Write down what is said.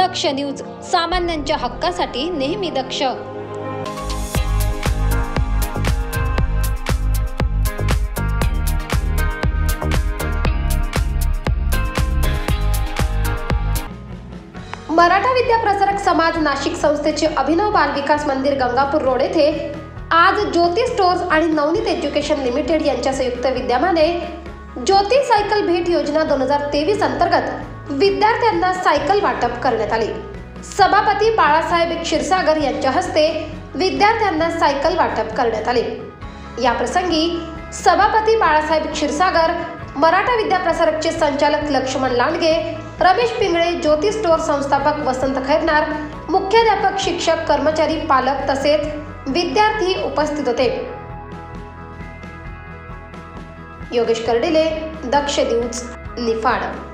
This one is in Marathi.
दक्ष न्यूज, सामान्यांच्या हक्कासाठी नेहमी दक्ष. मराठा विद्या प्रसारक समाज नाशिक संस्थेचे अभिनव बाल विकास मंदिर गंगापूर रोड येथे आज ज्योती स्टोर्स आणि नवनीत एज्युकेशन लिमिटेड यांच्या संयुक्त विद्यमाने ज्योती सायकल भेट योजना 2023 अंतर्गत विद्यार्थ्यांना सायकल वाटप करण्यात आले. सभापती बाळासाहेब क्षीरसागर यांच्या हस्ते विद्यार्थ्यांना सायकल वाटप करण्यात आले. या प्रसंगी सभापती बाळासाहेब क्षीरसागर, मराठा विद्या प्रसारकचे संचालक लक्ष्मण लांडगे, रमेश पिंगळे, ज्योती स्टोर संस्थापक वसंत खैरनार, मुख्याध्यापक, शिक्षक, कर्मचारी, पालक तसेच विद्यार्थी उपस्थित होते. योगेश कर्डिले, दक्ष न्यूज, निफाड.